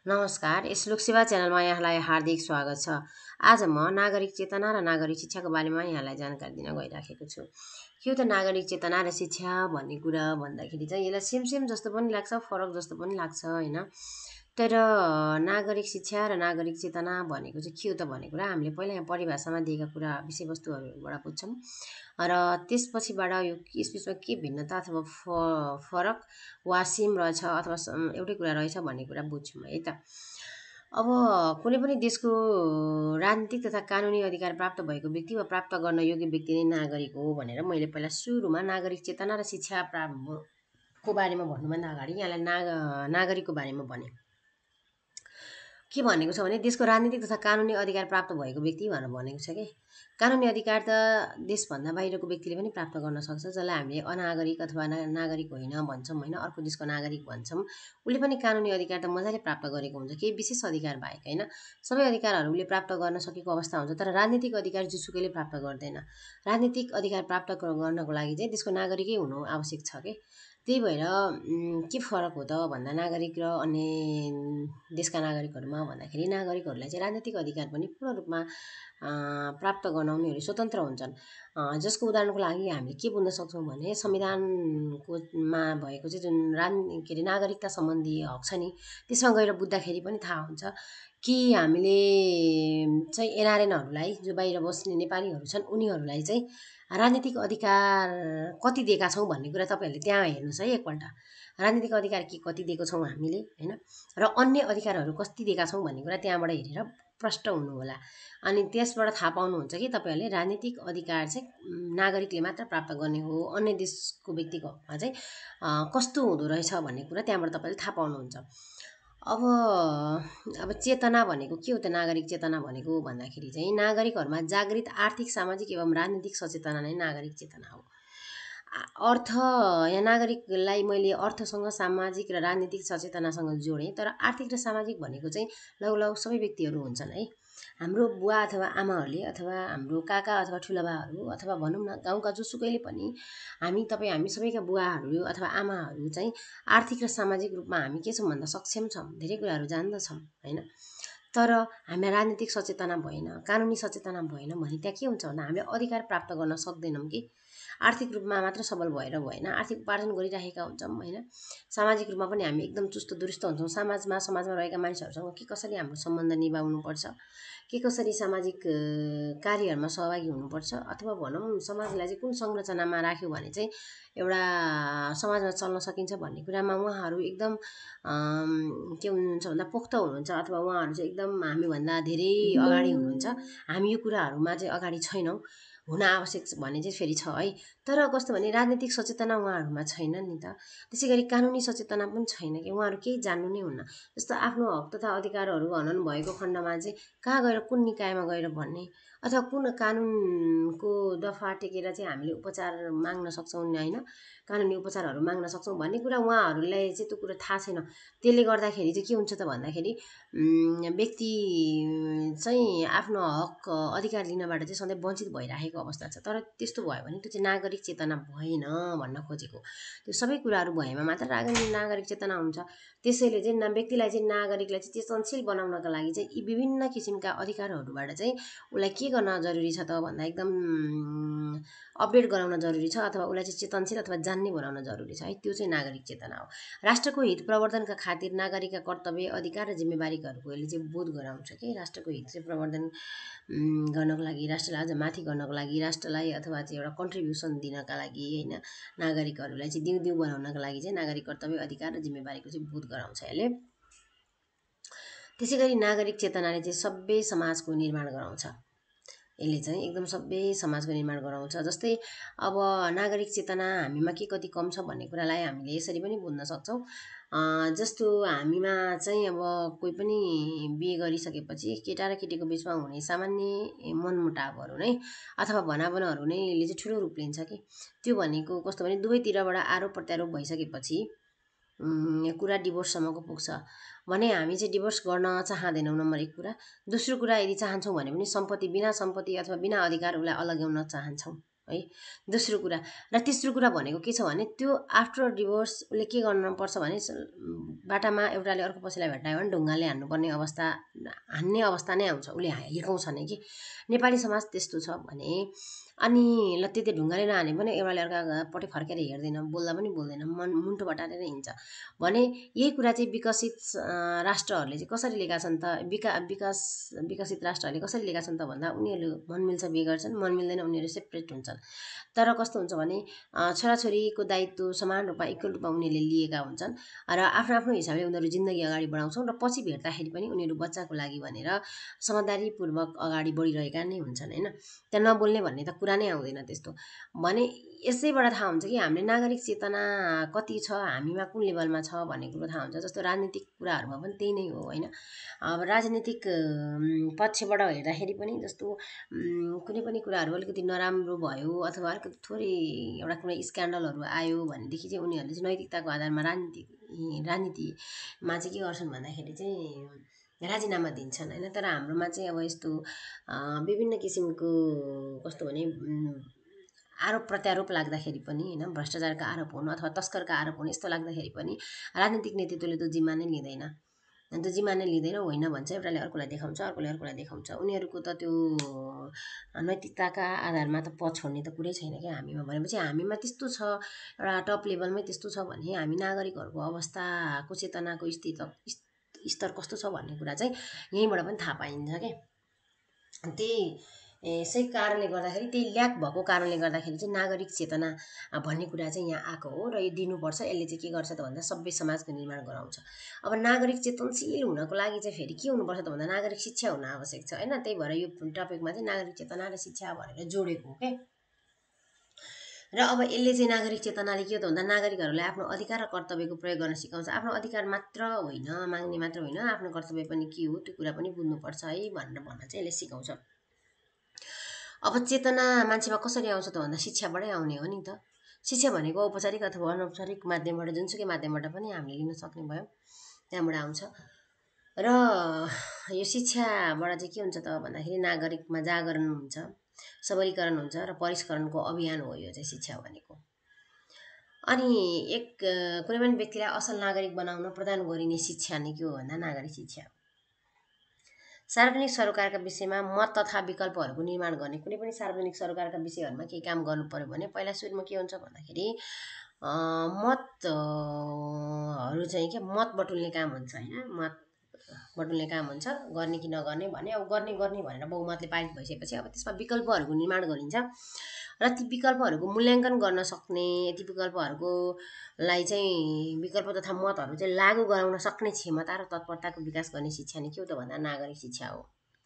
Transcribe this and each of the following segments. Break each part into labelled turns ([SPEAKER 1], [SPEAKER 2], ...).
[SPEAKER 1] नमस्कार, यस लोकसेवा च्यानलमा यहाँलाई हार्दिक स्वागत छ। आज म नागरिक चेतना र नागरिक शिक्षाको बारेमा यहाँलाई जानकारी दिन गइराखेको छु। के हो त नागरिक चेतना र शिक्षा भन्ने कुरा भन्दाखेरि चाहिँ यसलाई सेम जस्तो पनि लाग्छ, फरक जस्तो पनि लाग्छ हैन। तर नागरिक शिक्षा र नागरिक चेतना भनेको चाहिँ के हो त भन्ने कुरा हामीले पहिला यहाँ परिभाषामा दिएका कुरा विषयवस्तुहरूबाट बुझ्छौँ र त्यसपछिबाट यो यसबिचमा के भिन्नता अथवा फरक वा सेम रहेछ अथवा एउटै कुरा रहेछ भन्ने कुरा बुझ्छौँ है त। अब कुनै पनि देशको राजनीतिक तथा कानुनी अधिकार प्राप्त भएको व्यक्ति वा प्राप्त गर्न योग्य व्यक्ति नै नागरिक हो भनेर मैले पहिला सुरुमा नागरिक चेतना र शिक्षा को बारेमा भन्नुभन्दा अगाडि यहाँलाई नागरिकको बारेमा भने। के भनेको छ भने देशको राजनीतिक तथा कानुनी अधिकार प्राप्त भएको व्यक्ति भनेर भनेको छ कि कानुनी अधिकार त देशभन्दा बाहिरको व्यक्तिले पनि प्राप्त गर्न सक्छ, जसलाई हामीले अनागरिक अथवा नागरिक होइन भन्छौँ होइन, अर्को देशको नागरिक भन्छौँ। उसले पनि कानुनी अधिकार त मजाले प्राप्त गरेको हुन्छ, केही विशेष अधिकार बाहेक होइन। सबै अधिकारहरू उसले प्राप्त गर्न सकेको अवस्था हुन्छ, तर राजनीतिक अधिकार जुसुकैले प्राप्त गर्दैन। राजनीतिक अधिकार प्राप्त गर्नको लागि चाहिँ त्यसको नागरिकै हुनु आवश्यक छ कि। त्यही भएर के फरक हो त भन्दा नागरिक र अन्य देशका नागरिकहरूमा भन्दाखेरि नागरिकहरूलाई चाहिँ राजनीतिक अधिकार पनि पूर्ण रूपमा प्राप्त गर्न उनीहरू स्वतन्त्र हुन्छन्। जसको उदाहरणको लागि हामीले के बुझ्न सक्छौँ भने संविधानमा भएको चाहिँ जुन के अरे नागरिकता सम्बन्धी हक छ नि, त्यसमा गएर बुझ्दाखेरि पनि थाहा हुन्छ कि हामीले चाहिँ एनआरएनहरूलाई जो बाहिर बस्ने नेपालीहरू छन् उनीहरूलाई चाहिँ राजनीतिक अधिकार कति दिएका छौँ भन्ने कुरा तपाईँहरूले त्यहाँ हेर्नुहोस् है एकपल्ट। राजनीतिक अधिकार के कति दिएको छौँ हामीले होइन, र अन्य अधिकारहरू कति दिएका छौँ भन्ने कुरा त्यहाँबाट हेरेर प्रष्ट हुनु होला। अनि त्यसबाट थाहा पाउनुहुन्छ कि तपाईँहरूले राजनीतिक अधिकार चाहिँ नागरिकले मात्र प्राप्त गर्ने हो, अन्य देशको व्यक्तिको हकमा चाहिँ कस्तो हुँदो रहेछ भन्ने कुरा त्यहाँबाट तपाईँले थाहा पाउनुहुन्छ। अब चेतना भनेको के हो त नागरिक चेतना भनेको भन्दाखेरि चाहिँ नागरिकहरूमा जागृत आर्थिक सामाजिक एवं राजनीतिक सचेतना नै नागरिक चेतना हो। अर्थ यहाँ नागरिकलाई मैले अर्थसँग सामाजिक र राजनीतिक सचेतनासँग जोडेँ, तर आर्थिक र सामाजिक भनेको चाहिँ लगभग सबै व्यक्तिहरू हुन्छन् है। हाम्रो बुवा अथवा आमाहरूले अथवा हाम्रो काका अथवा ठुलाबाहरू अथवा भनौँ न गाउँका जोसुकैले पनि हामी सबैका बुवाहरू अथवा आमाहरू चाहिँ आर्थिक र सामाजिक रूपमा हामी के छौँ भन्दा सक्षम छौँ, धेरै कुराहरू जान्दछौँ होइन। तर हामीलाई राजनीतिक सचेतना भएन, कानुनी सचेतना भएन भने त्यहाँ के हुन्छ भन्दा हामीले अधिकार प्राप्त गर्न सक्दैनौँ कि। आर्थिक रूपमा मात्र सबल भएर भएन, आर्थिक उपार्जन गरिरहेका हुन्छौँ होइन। सामाजिक रूपमा पनि हामी एकदम चुस्त दुरुस्त हुन्छौँ। समाजमा रहेका मानिसहरूसँग के कसरी हाम्रो सम्बन्ध निभाउनुपर्छ, के कसरी सामाजिक कार्यहरूमा सहभागी हुनुपर्छ, अथवा भनौँ समाजलाई चाहिँ कुन संरचनामा राख्यो भने चाहिँ एउटा समाजमा चल्न सकिन्छ भन्ने कुरामा उहाँहरू एकदम के हुनुहुन्छ भन्दा पोख्त हुनुहुन्छ, अथवा उहाँहरू चाहिँ एकदम हामीभन्दा धेरै अगाडि हुनुहुन्छ। हामी यो कुराहरूमा चाहिँ अगाडि छैनौँ, हुन आवश्यक भने चाहिँ फेरि छ है। तर कस्तो भने राजनीतिक सचेतना उहाँहरूमा छैन नि त। त्यसै गरी कानुनी सचेतना पनि छैन कि उहाँहरू केही जान्नु नै हुन्न। जस्तो आफ्नो हक तथा अधिकारहरू हनन भएको खण्डमा चाहिँ कहाँ गएर कुन निकायमा गएर भन्ने अथवा कुन कानुनको दफा टेकेर चाहिँ हामीले उपचार माग्न सक्छौँ होइन, कानुनी उपचारहरू माग्न सक्छौँ भन्ने कुरा उहाँहरूलाई चाहिँ त्यो कुरा थाहा छैन। त्यसले गर्दाखेरि चाहिँ के हुन्छ त भन्दाखेरि व्यक्ति चाहिँ आफ्नो हक अधिकार लिनबाट चाहिँ सधैँ वञ्चित भइरहेको अवस्था छ। तर त्यस्तो भयो भने त्यो चाहिँ नागरिक चेतना भएन भन्न खोजेको। त्यो सबै कुराहरू भएमा मात्र नागरिक चेतना हुन्छ। त्यसैले चाहिँ व्यक्तिलाई चाहिँ नागरिकलाई चाहिँ चेतनशील बनाउनका लागि चाहिँ यी विभिन्न किसिमका अधिकारहरूबाट चाहिँ उसलाई के गर्न जरुरी छ त भन्दा एकदम अपडेट गराउन जरुरी छ, अथवा उसलाई चाहिँ चेतनशील अथवा जान्ने बनाउन जरुरी छ है। त्यो चाहिँ नागरिक चेतना हो। राष्ट्रको हित प्रवर्धनका खातिर नागरिकका कर्तव्य अधिकार र जिम्मेवारीहरूको यसले चाहिँ बोध गराउँछ कि राष्ट्रको हित चाहिँ प्रवर्धन गर्नको लागि, राष्ट्रलाई अझ माथि गर्नको लागि, राष्ट्रलाई अथवा चाहिँ एउटा कन्ट्रिब्युसन दिनका लागि होइन, नागरिकहरूलाई चाहिँ दिउँ बनाउनका लागि चाहिँ नागरिक कर्तव्य अधिकार र जिम्मेवारीको चाहिँ बोध गराउँछ यसले। त्यसै गरी नागरिक चेतनाले चाहिँ सभ्य समाजको निर्माण गराउँछ। यसले चाहिँ एकदम सभ्य समाजको निर्माण गराउँछ। जस्तै अब नागरिक चेतना हामीमा के कति कम छ भन्ने कुरालाई हामीले यसरी पनि बुझ्न सक्छौँ। जस्तो हामीमा चाहिँ अब कोही पनि बिहे गरिसकेपछि केटा र केटीको बिचमा हुने सामान्य मनमुटावहरू नै अथवा भनावनहरू नै यसले चाहिँ ठुलो रूप लिन्छ कि। त्यो भनेको कस्तो भने दुवैतिरबाट आरोप प्रत्यारोप भइसकेपछि कुरा डिभोर्ससम्मको पुग्छ भने हामी चाहिँ डिभोर्स गर्न चाहँदैनौँ नम्बर 1 कुरा। दोस्रो कुरा यदि चाहन्छौँ भने पनि बिना सम्पत्ति अथवा बिना अधिकार उसलाई अलग्याउन चाहन्छौँ है। दोस्रो कुरा र तेस्रो कुरा भनेको के छ भने त्यो आफ्टर डिभोर्स उसले के गर्नुपर्छ भने बाटामा एउटाले अर्को पछिलाई भेट्टायो भने ढुङ्गाले हान्नुपर्ने अवस्था हान्ने अवस्था नै आउँछ। उसले हिर्काउँछ नै कि नेपाली समाज त्यस्तो छ भने। अनि ल त्यति ढुङ्गाले नहाने पनि एउटाले अर्कापट्टि फर्केर हेर्दैन, बोल्दा पनि बोल्दैन, मुन्टो बटारेर हिँड्छ भने यही कुरा चाहिँ विकसित राष्ट्रहरूले चाहिँ कसरी लिएका छन् त, विकसित राष्ट्रहरूले कसरी लिएका छन् त भन्दा उनीहरू मन मिल्छ बिहे गर्छन्, मन मिल्दैन उनीहरू सेपरेट हुन्छन्। तर कस्तो हुन्छ भने छोराछोरीको दायित्व समान रूपमा इक्वल रूपमा उनीहरूले लिएका हुन्छन् र आफ्नो आफ्नो हिसाबले उनीहरू जिन्दगी अगाडि बढाउँछन् र पछि भेट्दाखेरि पनि उनीहरू बच्चाको लागि भनेर समझदारीपूर्वक अगाडि बढिरहेका नै हुन्छन् होइन। त्यहाँ नबोल्ने भन्ने त कुरा नै आउँदैन त्यस्तो भने। यसैबाट थाहा हुन्छ कि हामीले नागरिक चेतना कति छ, हामीमा कुन लेभलमा छ भन्ने कुरो थाहा हुन्छ। जस्तो राजनीतिक कुराहरूमा पनि त्यही नै हो होइन। अब राजनीतिक पक्षबाट हेर्दाखेरि पनि जस्तो कुनै पनि कुराहरू अलिकति नराम्रो भयो अथवा अलिकति थोरै एउटा कुनै स्क्यान्डलहरू आयो भनेदेखि चाहिँ उनीहरूले चाहिँ नैतिकताको आधारमा राजनीतिमा चाहिँ के गर्छन् भन्दाखेरि चाहिँ राजीनामा दिन्छन् होइन। तर हाम्रोमा चाहिँ अब यस्तो विभिन्न किसिमको कस्तो भने आरोप प्रत्यारोप लाग्दाखेरि पनि होइन, भ्रष्टाचारका आरोप हुनु अथवा तस्करका आरोप हुनु यस्तो लाग्दाखेरि पनि राजनीतिक नेतृत्वले त जिम्मा नै लिँदैन, अन्त जिम्मा नै लिँदैन, होइन भन्छ, एउटाले अर्कोलाई देखाउँछ, अर्कोले अर्कोलाई देखाउँछ। उनीहरूको त त्यो नैतिकताका आधारमा त पद छोड्ने त कुरै छैन क्या हामीमा। भनेपछि हामीमा त्यस्तो छ, एउटा टप लेभलमै त्यस्तो छ भने हामी नागरिकहरूको अवस्थाको चेतनाको स्तर कस्तो छ भन्ने कुरा चाहिँ यहीँबाट पनि थाहा पाइन्छ क्या। त्यही यसै कारणले गर्दाखेरि, त्यही ल्याक भएको कारणले गर्दाखेरि चाहिँ नागरिक चेतना भन्ने कुरा चाहिँ यहाँ आएको हो र यो दिनुपर्छ। यसले चाहिँ के गर्छ त भन्दा सभ्य समाजको निर्माण गराउँछ। अब नागरिक चेतनशील हुनको लागि चाहिँ फेरि के हुनुपर्छ त भन्दा नागरिक शिक्षा हुन आवश्यक छ होइन। त्यही भएर यो टपिकमा चाहिँ नागरिक चेतना र शिक्षा भनेर जोडेको हो क्या। र अब यसले चाहिँ नागरिक चेतनाले के हो त भन्दा नागरिकहरूलाई आफ्नो अधिकार र कर्तव्यको प्रयोग गर्न सिकाउँछ। आफ्नो अधिकार मात्र होइन, माग्ने मात्र होइन, आफ्नो कर्तव्य पनि के हो त्यो कुरा पनि बुझ्नुपर्छ है भनेर भन्न चाहिँ यसले सिकाउँछ। अब चेतना मान्छेमा कसरी आउँछ त भन्दा शिक्षाबाटै आउने हो नि त। शिक्षा भनेको औपचारिक अथवा अनौपचारिक माध्यमबाट जुनसुकै माध्यमबाट पनि हामीले लिन सक्ने भयो, त्यहाँबाट आउँछ। र यो शिक्षाबाट चाहिँ के हुन्छ त भन्दाखेरि नागरिकमा जागरण हुन्छ, सबलीकरण हुन्छ र परिष्करणको अभियान हो यो चाहिँ शिक्षा भनेको। अनि कुनै पनि व्यक्तिलाई असल नागरिक बनाउन प्रदान गरिने शिक्षा नै के हो भन्दा नागरिक शिक्षा हो। सार्वजनिक सरोकारका विषयमा मत तथा विकल्पहरूको निर्माण गर्ने, कुनै पनि सार्वजनिक सरोकारका विषयहरूमा केही काम गर्नु पर्यो भने पहिला सुरुमा के हुन्छ भन्दाखेरि मतहरू चाहिँ के मत बटुल्ने काम हुन्छ होइन। मत बटुल्ने काम हुन्छ, गर्ने कि नगर्ने भने। अब गर्ने भनेर बहुमतले पारित भइसकेपछि अब त्यसमा विकल्पहरूको निर्माण गरिन्छ र ती विकल्पहरूको मूल्याङ्कन गर्न सक्ने, ती विकल्पहरूको लाई चाहिँ विकल्प तथा मतहरू चाहिँ लागू गराउन सक्ने क्षमता र तत्परताको विकास गर्ने शिक्षा नै के हो त भन्दा नागरिक शिक्षा हो।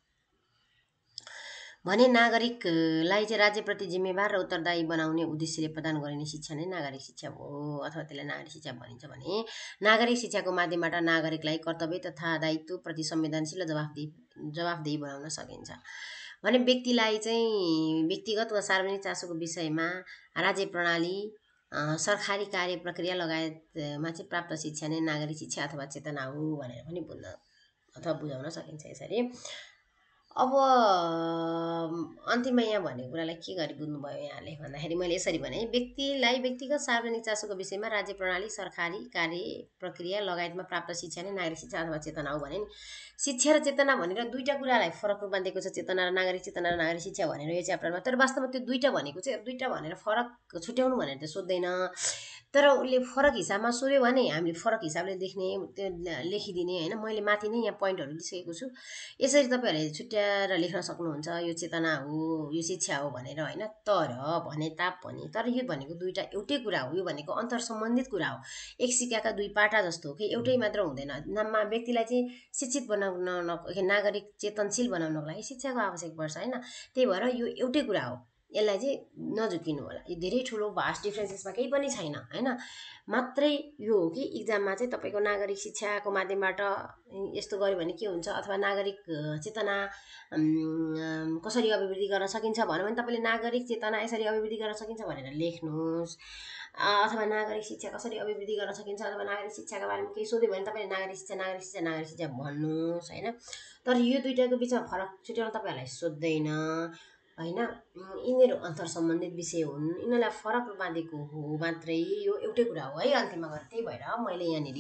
[SPEAKER 1] भने नागरिकलाई चाहिँ राज्यप्रति जिम्मेवार र उत्तरदायी बनाउने उद्देश्यले प्रदान गरिने शिक्षा नै नागरिक शिक्षा हो अथवा त्यसलाई नागरिक शिक्षा भनिन्छ। भने नागरिक शिक्षाको माध्यमबाट नागरिकलाई कर्तव्य तथा दायित्व प्रति संवेदनशील र जवाफदेही बनाउन सकिन्छ। भने व्यक्तिलाई चाहिँ व्यक्तिगत वा सार्वजनिक चासोको विषयमा राज्य प्रणाली, सरकारी कार्य प्रक्रिया लगायतमा चाहिँ प्राप्त शिक्षा नै नागरिक शिक्षा अथवा चेतना हो भनेर पनि बुझ्न अथवा बुझाउन सकिन्छ यसरी। अब अन्तिममा यहाँ भनेको कुरालाई के गरी बुझ्नुभयो यहाँले भन्दाखेरि मैले यसरी भने व्यक्तिलाई व्यक्तिगत सार्वजनिक चासोको विषयमा राज्य प्रणाली, सरकारी कार्य प्रक्रिया लगायतमा प्राप्त शिक्षा नै नागरिक शिक्षा अथवा चेतना हो भने नि। शिक्षा र चेतना भनेर दुईटा कुरालाई फरक रूपमा दिएको छ, चेतना र नागरिक शिक्षा भनेर यो च्याप्टरमा। तर वास्तवमा त्यो दुईटा भनेको चाहिँ दुईटा भनेर फरक छुट्याउनु भनेर त सोध्दैन, तर उसले फरक हिसाबमा सोध्यो भने हामीले फरक हिसाबले देख्ने, त्यो लेखिदिने होइन। मैले माथि नै यहाँ पोइन्टहरू दिइसकेको छु, यसरी तपाईँहरूले छुट्याएर लेख्न सक्नुहुन्छ यो चेतना हो, यो शिक्षा हो भनेर होइन। तर भने तापनि तर यो भनेको दुईटा एउटै कुरा हो, यो भनेको अन्तर सम्बन्धित कुरा हो, एक सिक्काका दुई पाटा जस्तो हो कि एउटै मात्र हुँदैन। व्यक्तिलाई चाहिँ शिक्षित बनाउन, नागरिक चेतनशील बनाउनको लागि शिक्षाको आवश्यक पर्छ होइन। त्यही भएर यो एउटै कुरा हो, यसलाई चाहिँ नझुकिनु होला। यो धेरै ठुलो भास्ट डिफ्रेन्सेसमा केही पनि छैन होइन। मात्रै यो हो कि इक्जाममा चाहिँ तपाईँको नागरिक शिक्षाको माध्यमबाट यस्तो गर्यो भने के हुन्छ अथवा नागरिक चेतना कसरी अभिवृद्धि गर्न सकिन्छ भन्यो भने तपाईँले नागरिक चेतना यसरी अभिवृद्धि गर्न सकिन्छ भनेर लेख्नुहोस्, अथवा नागरिक शिक्षा कसरी अभिवृद्धि गर्न सकिन्छ अथवा नागरिक शिक्षाका बारेमा केही सोध्यो भने तपाईँले नागरिक शिक्षा भन्नुहोस् होइन। तर यो दुईटाको बिचमा फरक छुट्याउन तपाईँहरूलाई सोध्दैन। होइन। यिनीहरू अन्तर सम्बन्धित विषय हुन्, यिनीहरूलाई फरक रूपमा दिएको हो मात्रै, यो एउटै कुरा हो है अन्तिममा गएर। त्यही भएर मैले यहाँनिर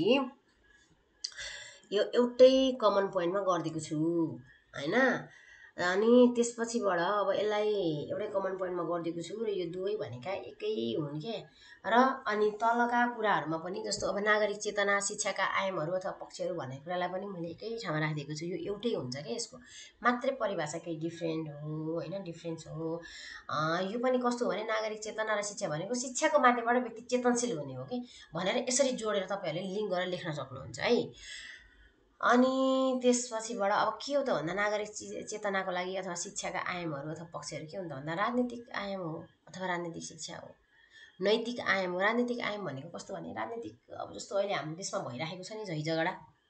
[SPEAKER 1] यो एउटै कमन पोइन्टमा गरिदिएको छु होइन। अनि त्यसपछिबाट अब यसलाई एउटै कमन पोइन्टमा गरिदिएको छु र यो दुवै भनेका एकै हुन् के। र अनि तलका कुराहरूमा पनि जस्तो अब नागरिक चेतना, शिक्षाका आयामहरू अथवा पक्षहरू भन्ने कुरालाई पनि मैले एकै ठाउँमा राखिदिएको छु। यो एउटै हुन्छ क्या, यसको मात्रै परिभाषा केही डिफ्रेन्ट हो होइन, डिफ्रेन्स हो। यो पनि कस्तो हो भने नागरिक चेतना र शिक्षा भनेको शिक्षाको माध्यमबाट व्यक्ति चेतनशील हुने हो कि भनेर यसरी जोडेर तपाईँहरूले लिङ्क गरेर लेख्न सक्नुहुन्छ है। अनि त्यसपछिबाट अब के हो त भन्दा नागरिक चेतनाको लागि अथवा शिक्षाका आयामहरू अथवा पक्षहरू के हुन्छ भन्दा राजनीतिक आयाम हो अथवा राजनीतिक शिक्षा हो, नैतिक आयाम हो। राजनीतिक आयाम भनेको कस्तो भने राजनीतिक अब जस्तो अहिले हाम्रो देशमा भइरहेको छ नि झै झगडा,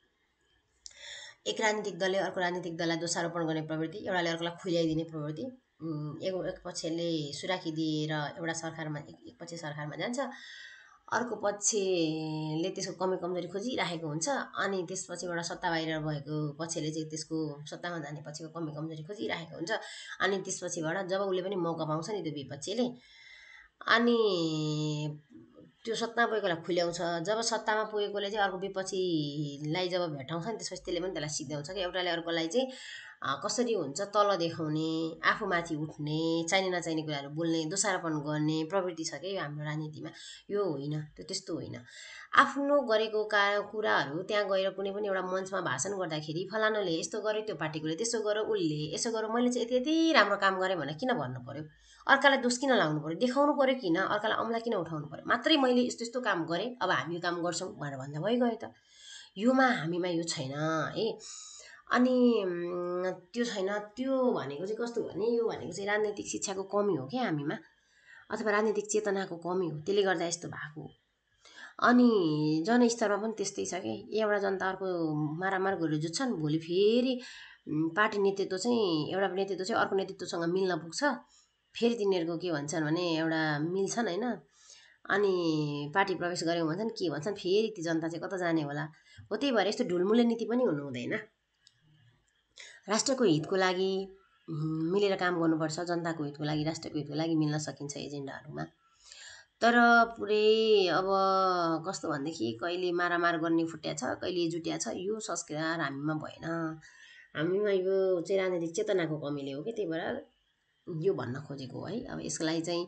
[SPEAKER 1] एक राजनीतिक दलले अर्को राजनीतिक दललाई दोषारोपण गर्ने प्रवृत्ति, एउटाले अर्कोलाई खुल्याइदिने प्रवृत्ति, एक पक्षले सुराकी दिएर एउटा सरकारमा एक पक्ष सरकारमा जान्छ, अर्को पक्षले त्यसको कमी कमजोरी खोजिराखेको हुन्छ। अनि त्यसपछिबाट सत्ता बाहिर भएको पक्षले चाहिँ त्यसको सत्तामा जाने पक्षको कमी कमजोरी खोजिराखेको हुन्छ। अनि त्यसपछिबाट जब उसले पनि मौका पाउँछ नि त्यो विपक्षीले, अनि त्यो सत्तामा पुगेकोलाई खुल्याउँछ। जब सत्तामा पुगेकोले चाहिँ अर्को विपक्षीलाई जब भेटाउँछ नि त्यसपछि त्यसले पनि त्यसलाई सिद्ध्याउँछ कि एउटाले अर्कोलाई चाहिँ कसरी हुन्छ तल देखाउने, आफूमाथि उठ्ने, चाहिने नचाहिने कुराहरू बोल्ने, दोषारोपण गर्ने प्रवृत्ति छ कि हाम्रो राजनीतिमा। यो होइन, त्यो त्यस्तो होइन। आफ्नो गरेको कुराहरू त्यहाँ गएर कुनै पनि एउटा मञ्चमा भाषण गर्दाखेरि फलानुले यस्तो गर्यो, त्यो पार्टीकोले त्यसो गर्यो, उसले यसो गर्यो, मैले चाहिँ यति यति राम्रो काम गरेँ भनेर किन भन्नु पर्यो, अर्कालाई दोष किन लाउनु पर्यो, देखाउनु पर्यो किन, अर्कालाई औँला किन उठाउनु पर्यो, मात्रै मैले यस्तो यस्तो काम गरेँ अब हामी यो काम गर्छौँ भनेर भन्दा भइगयो त। योमा हामीमा यो छैन है। अनि त्यो छैन, त्यो भनेको चाहिँ कस्तो भने यो भनेको चाहिँ राजनैतिक शिक्षाको कमी हो क्या हामीमा, अथवा राजनीतिक चेतनाको कमी हो, त्यसले गर्दा यस्तो भएको हो। अनि जनस्तरमा पनि त्यस्तै छ कि एउटा जनता अर्को मारामार गरेर जुत्छन्, भोलि फेरि पार्टी नेतृत्व चाहिँ एउटा नेतृत्व चाहिँ अर्को नेतृत्वसँग मिल्न पुग्छ, फेरि तिनीहरूको के भन्छन् भने एउटा मिल्छन् होइन, अनि पार्टी प्रवेश गऱ्यौँ भन्छन्, के भन्छन्, फेरि ती जनता चाहिँ कता जाने होला हो। त्यही भएर यस्तो ढुलमुले नीति पनि हुनु हुँदैन। राष्ट्रको हितको लागि मिलेर काम गर्नुपर्छ, जनताको हितको लागि राष्ट्रको हितको लागि मिल्न सकिन्छ एजेन्डाहरूमा। तर पुरै अब कस्तो भनेदेखि कहिले मारामार गर्ने फुट्या छ, कहिले जुट्या छ, यो संस्कार हामीमा भएन। हामीमा यो चाहिँ राजनीतिक चेतनाको कमीले हो कि, त्यही भएर यो भन्न खोजेको है। अब यसलाई चाहिँ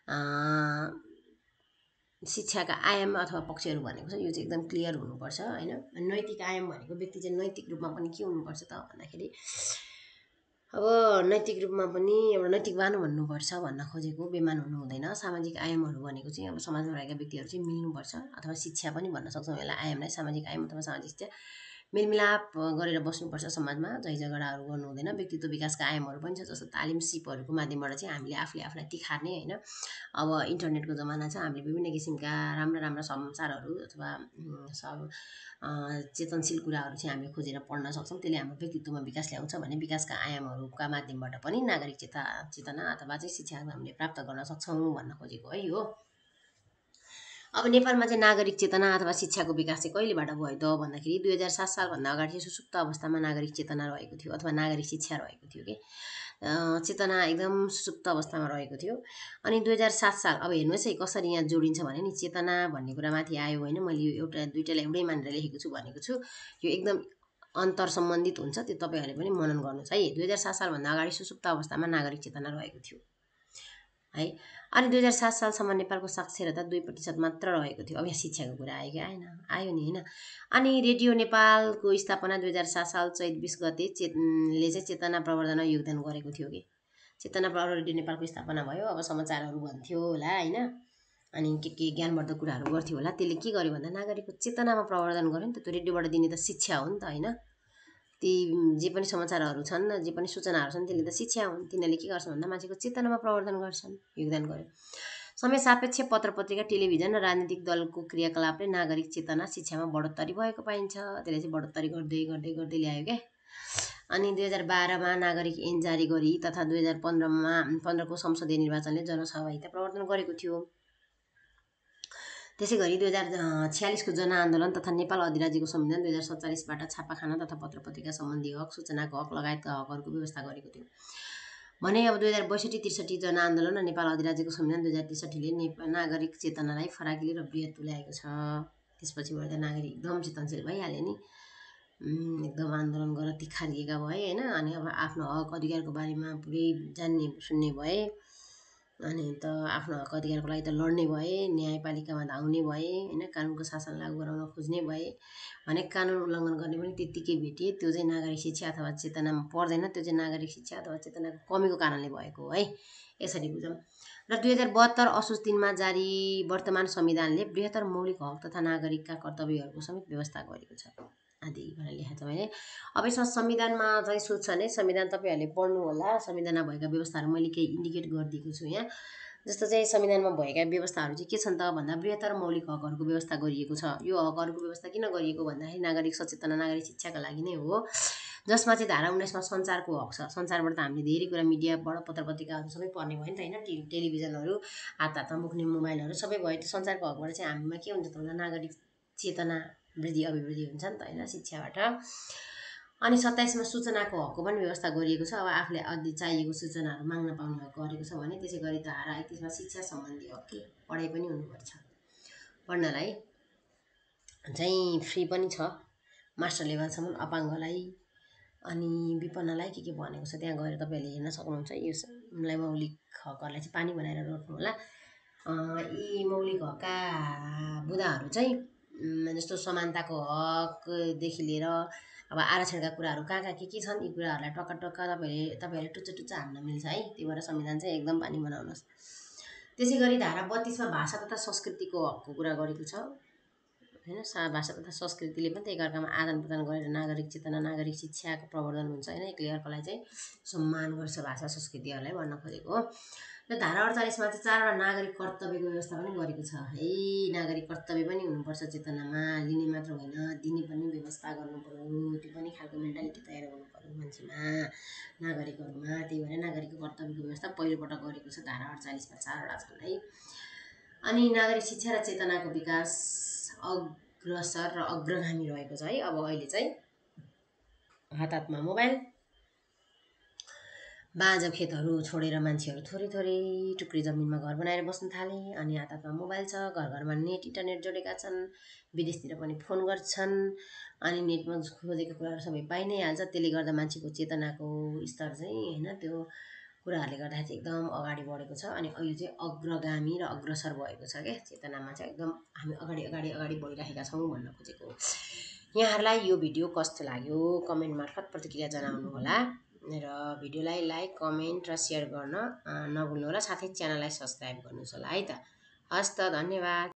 [SPEAKER 1] शिक्षाका आयाम अथवा पक्षहरू भनेको चाहिँ यो चाहिँ एकदम क्लियर हुनुपर्छ होइन। नैतिक आयाम भनेको व्यक्ति चाहिँ नैतिक रूपमा पनि के हुनुपर्छ त भन्दाखेरि अब नैतिक रूपमा पनि एउटा नैतिकवान भन्नुपर्छ भन्न खोजेको, बेमान हुनु हुँदैन। सामाजिक आयामहरू भनेको चाहिँ अब समाजमा रहेका व्यक्तिहरू चाहिँ मिल्नुपर्छ, अथवा शिक्षा पनि भन्न सक्छौँ यसलाई, आयामलाई सामाजिक आयाम अथवा सामाजिक शिक्षा मेलमिलाप गरेर बस्नुपर्छ समाजमा, झै झगडाहरू गर्नु हुँदैन। व्यक्तित्व विकासका आयामहरू पनि छ, जस्तो तालिम सिपहरूको माध्यमबाट चाहिँ हामीले आफूले आफूलाई तिखार्ने होइन। अब इन्टरनेटको जमाना छ, हामीले विभिन्न किसिमका राम्रा राम्रा समाचारहरू अथवा सब चेतनशील कुराहरू चाहिँ हामीले खोजेर पढ्न सक्छौँ, त्यसले हाम्रो व्यक्तित्वमा विकास ल्याउँछ भने विकासका आयामहरूका माध्यमबाट पनि नागरिक चेतना अथवा चाहिँ शिक्षा हामीले प्राप्त गर्न सक्छौँ भन्न खोजेको है हो। अब नेपालमा चाहिँ नागरिक चेतना अथवा शिक्षाको विकास चाहिँ कहिलेबाट भयो त भन्दाखेरि 2007 सालभन्दा अगाडि चाहिँ सुसुप्त अवस्थामा नागरिक चेतना रहेको थियो अथवा नागरिक शिक्षा रहेको थियो कि चेतना एकदम सुसुप्त अवस्थामा रहेको थियो। अनि 2007 साल अब हेर्नुहोस् है कसरी यहाँ जोडिन्छ भने नि, चेतना भन्ने कुरा माथि आयो होइन, मैले यो एउटा दुइटालाई एउटै मानेर लेखेको छु भनेको छु, यो एकदम अन्तर सम्बन्धित हुन्छ, त्यो तपाईँहरूले पनि मनन गर्नुहोस् है। 2007 सालभन्दा अगाडि सुसुप्त अवस्थामा नागरिक चेतना रहेको थियो है। अनि 2007 सालसम्म नेपालको साक्षरता 2% मात्र रहेको थियो। अब यहाँ शिक्षाको कुरा आयो कि आएन, आयो नि होइन। अनि रेडियो नेपालको स्थापना 2007 साल चैत 20 गते ले चाहिँ चेतना प्रवर्धनमा योगदान गरेको थियो कि, चेतना प्रवर्धन रेडियो नेपालको स्थापना भयो। अब समाचारहरू भन्थ्यो होला होइन, अनि के ज्ञानवर्धक कुराहरू गर्थ्यो होला, त्यसले के गर्यो भन्दा नागरिकको चेतनामा प्रवर्धन गर्यो नि त। त्यो रेडियोबाट दिने त शिक्षा हो नि त होइन, ती जे पनि समाचारहरू छन्, जे पनि सूचनाहरू छन्, त्यसले त शिक्षा हुन्। तिनीहरूले के गर्छ भन्दा मान्छेको चेतनामा प्रवर्धन गर्छन्, योगदान गर्यो। समय सापेक्ष पत्र पत्रिका, टेलिभिजन र राजनीतिक दलको क्रियाकलापले नागरिक चेतना शिक्षामा बढोत्तरी भएको पाइन्छ, त्यसले चाहिँ बढोत्तरी गर्दै गर्दै गर्दै ल्यायो क्या। अनि 2012मा नागरिक ऐन जारी गरी तथा 2015को संसदीय निर्वाचनले जनसहभागिता प्रवर्धन गरेको थियो। त्यसै गरी 2046को जनआन्दोलन तथा नेपाल अधिराज्यको संविधान 2047बाट छापाखाना तथा पत्र पत्रिका सम्बन्धी हक, सूचनाको हक लगायतका हकहरूको व्यवस्था गरेको थियो। भने अब 2062-63 जनआन्दोलन र नेपाल अधिराज्यको संविधान 2063ले नागरिक चेतनालाई फराकिलो र बृहत तुल्याएको छ। त्यसपछिबाट त नागरिक एकदम चेतनशील भइहाल्यो नि, एकदम आन्दोलन गरेर तिखारिएका भए होइन। अनि अब आफ्नो हक अधिकारको बारेमा पुरै जान्ने सुन्ने भए। अनि त आफ्नो हक अधिकारको लागि त लड्ने भए, न्यायपालिकामा धाउने भए होइन, कानुनको शासन लागू गराउन खोज्ने भए। भने कानुन उल्लङ्घन गर्ने पनि त्यत्तिकै भेटे। त्यो चाहिँ नागरिक शिक्षा अथवा चेतनामा पर्दैन, त्यो चाहिँ नागरिक शिक्षा अथवा चेतनाको कमीको कारणले भएको हो है, यसरी बुझौँ। र 2072 असोज 3मा जारी वर्तमान संविधानले बृहत्तर मौलिक हक तथा नागरिकका कर्तव्यहरूको समेत व्यवस्था गरेको छ आदि भनेर लेखेको छ भने। अब यसमा संविधानमा चाहिँ सोध्छ भने संविधान तपाईँहरूले पढ्नु होला। संविधानमा भएका व्यवस्थाहरू मैले केही इन्डिकेट गरिदिएको छु यहाँ। जस्तो चाहिँ संविधानमा भएका व्यवस्थाहरू चाहिँ के छन् त भन्दा बृहत्तर मौलिक हकहरूको व्यवस्था गरिएको छ। यो हकहरूको व्यवस्था किन गरिएको भन्दाखेरि नागरिक सचेतना, नागरिक शिक्षाका लागि नै हो। जसमा चाहिँ धारा 19मा सञ्चारको हक छ। सञ्चारबाट त हामीले धेरै कुरा मिडियाबाट पत्र पत्रिकाहरू सबै पढ्ने भयो नि त होइन, टेलिभिजनहरू, हातमा बोक्ने मोबाइलहरू सबै भयो। त्यो सञ्चारको हकबाट चाहिँ हामीमा के हुन्छ त भन्दा नागरिक चेतना वृद्धि अभिवृद्धि हुन्छ नि त होइन, शिक्षाबाट। अनि 27मा सूचनाको हकको पनि व्यवस्था गरिएको छ। अब आफूले अझै चाहिएको सूचनाहरू माग्न पाउने हक गरेको छ भने। त्यसै गरी धारा 31मा शिक्षा सम्बन्धी हक कि पढाइ पनि हुनुपर्छ, पढ्नलाई चाहिँ फ्री पनि छ मास्टर लेभलसम्म अपाङ्गलाई अनि विपन्नलाई के भनेको छ त्यहाँ गएर तपाईँहरूले हेर्न सक्नुहुन्छ। यसलाई मौलिक हकहरूलाई चाहिँ पानी बनाएर रोट्नु होला। यी मौलिक हकका बुँदाहरू चाहिँ जस्तो समानताको हकदेखि लिएर अब आरक्षणका कुराहरू कहाँ के छन्, यी कुराहरूलाई टक्क तपाईँहरूले टुच्चा हान्न मिल्छ है। त्यही भएर संविधान चाहिँ एकदम पानी बनाउनुहोस्। त्यसै गरी धारा 32मा भाषा तथा संस्कृतिको हकको कुरा गरेको छ होइन। भाषा तथा संस्कृतिले पनि त एकअर्कामा आदान प्रदान गरेर नागरिक चेतना, नागरिक शिक्षाको प्रवर्धन हुन्छ होइन। एकले अर्कालाई चाहिँ सम्मान गर्छ भाषा संस्कृतिहरूलाई भन्न खोजेको हो। र धारा 48मा चाहिँ 4वटा नागरिक कर्तव्यको व्यवस्था पनि गरेको छ है। नागरिक कर्तव्य पनि हुनुपर्छ चेतनामा, लिने मात्र होइन दिने पनि व्यवस्था गर्नु पर्यो। त्यो पनि खालको मेन्टालिटी तयार गर्नु पर्यो मान्छेमा, नागरिकहरूमा। त्यही भएर नागरिकको कर्तव्यको व्यवस्था पहिलोपटक गरेको छ धारा 48मा, 4वटा छन् है। अनि नागरिक शिक्षा र चेतनाको विकास अग्रसर र अग्रगामी रहेको छ है। अब अहिले चाहिँ हातमा मोबाइल, बाँझो खेतहरू छोडेर मान्छेहरू थोरै टुक्री जमिनमा घर बनाएर बस्न थाले। अनि हातमा मोबाइल छ, घर घरमा इन्टरनेट जोडेका छन्, विदेशतिर पनि फोन गर्छन्। अनि नेटमा खोजेको कुराहरू सबै पाइ नै हाल्छ। त्यसले गर्दा मान्छेको चेतनाको स्तर चाहिँ होइन त्यो कुराहरूले गर्दाखेरि चाहिँ एकदम अगाडि बढेको छ। अनि अहिले चाहिँ अग्रगामी र अग्रसर भएको छ क्या, चेतनामा चाहिँ एकदम हामी अगाडि बढिरहेका छौँ भन्न खोजेको। यहाँहरूलाई यो भिडियो कस्तो लाग्यो कमेन्ट मार्फत प्रतिक्रिया जनाउनु होला। र भिडियोलाई लाइक, कमेन्ट र सेयर गर्न नभुल्नु होला। साथै च्यानललाई सब्सक्राइब गर्नुहोस् होला है त। हस् त, धन्यवाद।